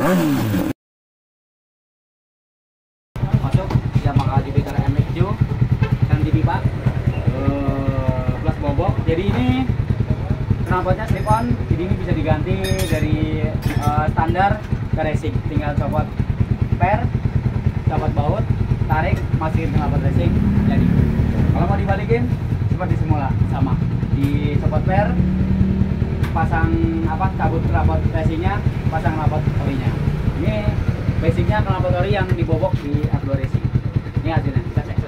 Masuk Yamaha Jupiter MX-7 yang dipipa plus bobok. Jadi ini knalpotnya slip on, jadi ini bisa diganti dari standar ke racing. Tinggal copot per, copot baut, tarik, masukin knalpot racing, jadi. Kalau mau dibalikin seperti semula, sama. Dicopot per, pasang cabut knalpot racingnya, pasang knalpot orinya. Ini basicnya knalpot ori yang dibobok di R2 Racing. Ini hasilnya, kita cek.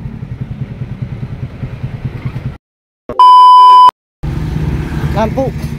Lampu